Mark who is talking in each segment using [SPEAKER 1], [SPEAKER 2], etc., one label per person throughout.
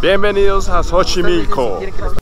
[SPEAKER 1] Bienvenidos a Xochimilco.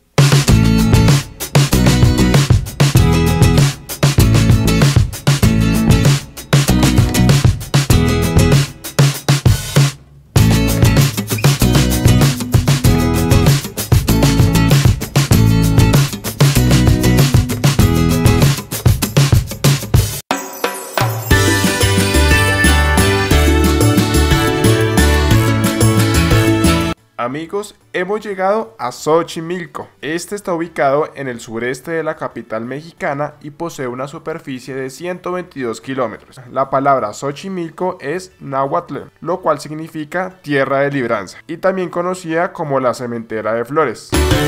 [SPEAKER 1] Amigos, hemos llegado a Xochimilco. Este está ubicado en el sureste de la capital mexicana y posee una superficie de 122 kilómetros. La palabra Xochimilco es náhuatl, lo cual significa tierra de libranza, y también conocida como la cementera de flores.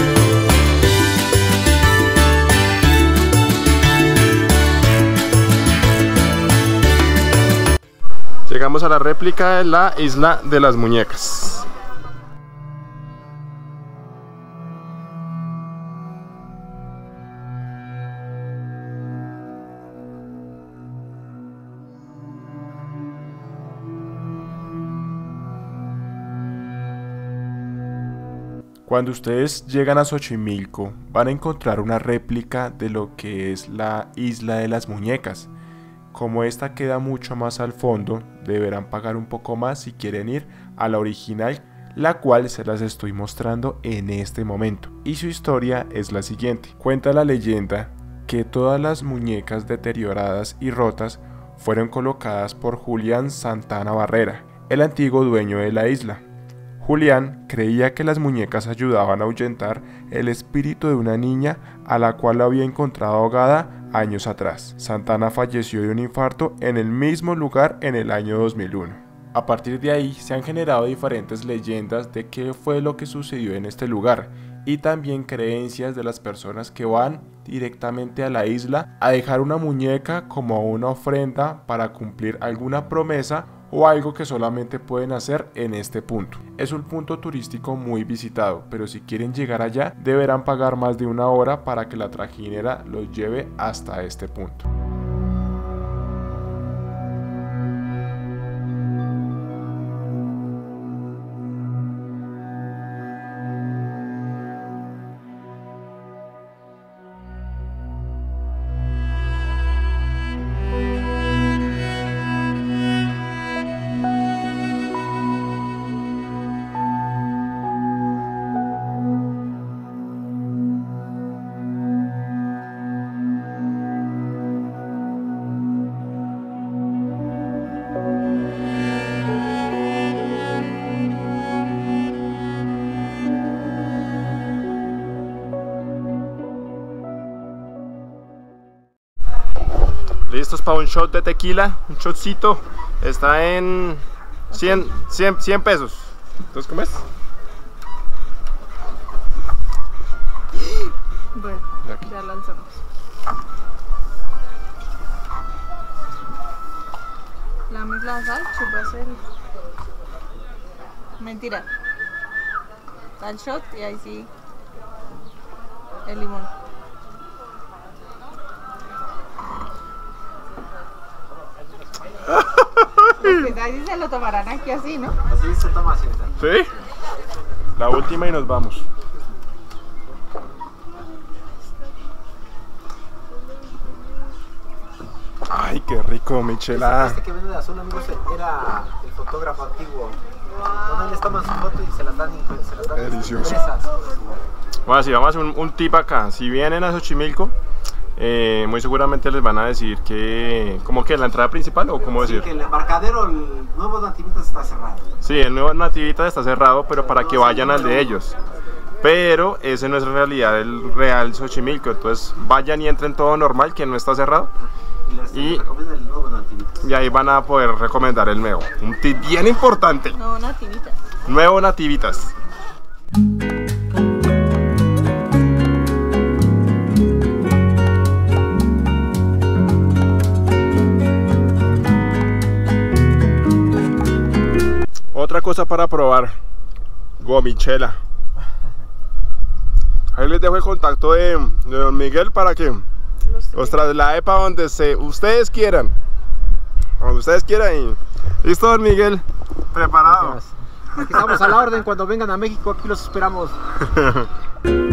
[SPEAKER 1] Llegamos a la réplica de la Isla de las Muñecas. Cuando ustedes llegan a Xochimilco, van a encontrar una réplica de lo que es la Isla de las Muñecas. Como esta queda mucho más al fondo, deberán pagar un poco más si quieren ir a la original, la cual se las estoy mostrando en este momento. Y su historia es la siguiente. Cuenta la leyenda que todas las muñecas deterioradas y rotas fueron colocadas por Julián Santana Barrera, el antiguo dueño de la isla. Julián creía que las muñecas ayudaban a ahuyentar el espíritu de una niña a la cual había encontrado ahogada años atrás. Santana falleció de un infarto en el mismo lugar en el año 2001. A partir de ahí se han generado diferentes leyendas de qué fue lo que sucedió en este lugar y también creencias de las personas que van directamente a la isla a dejar una muñeca como una ofrenda para cumplir alguna promesa o algo que solamente pueden hacer en este punto. Es un punto turístico muy visitado, pero si quieren llegar allá deberán pagar más de una hora para que la trajinera los lleve hasta este punto. Listos para un shot de tequila, un shotcito, está en 100 pesos. Entonces, ¿cómo es?
[SPEAKER 2] Bueno, ya lanzamos. Lames la sal, chupas el... Mentira. Da el shot y ahí sí el limón. Pues ahí se lo tomarán aquí así, ¿no?
[SPEAKER 3] Así se toma así.
[SPEAKER 1] ¿Sí? La última y nos vamos. Ay, qué rico, michelada.
[SPEAKER 3] Este que vende de azul, amigos, era el fotógrafo antiguo. Donde les toman su foto y se las dan
[SPEAKER 1] delicioso.
[SPEAKER 3] impresas.
[SPEAKER 1] Bueno, si vamos a hacer un tip acá. Si vienen a Xochimilco, muy seguramente les van a decir que... ¿Cómo que? ¿La entrada principal o cómo decir?
[SPEAKER 3] Sí, que el embarcadero, el nuevo Nativitas está cerrado.
[SPEAKER 1] Sí, el nuevo Nativitas está cerrado, pero para que vayan al de ellos. Pero ese no es en realidad el real Xochimilco. Entonces vayan y entren todo normal, que no está cerrado.
[SPEAKER 3] Y recomiendan el nuevo Nativitas.
[SPEAKER 1] Y ahí van a poder recomendar el nuevo. Un tip bien importante.
[SPEAKER 2] No, Nativitas.
[SPEAKER 1] Nuevo Nativitas. Otra cosa para probar, gomichela. Ahí les dejo el contacto de don Miguel para que los traslade para donde ustedes quieran. Donde ustedes quieran. Y listo, don Miguel, preparado.
[SPEAKER 3] Aquí estamos a la orden, cuando vengan a México, aquí los esperamos.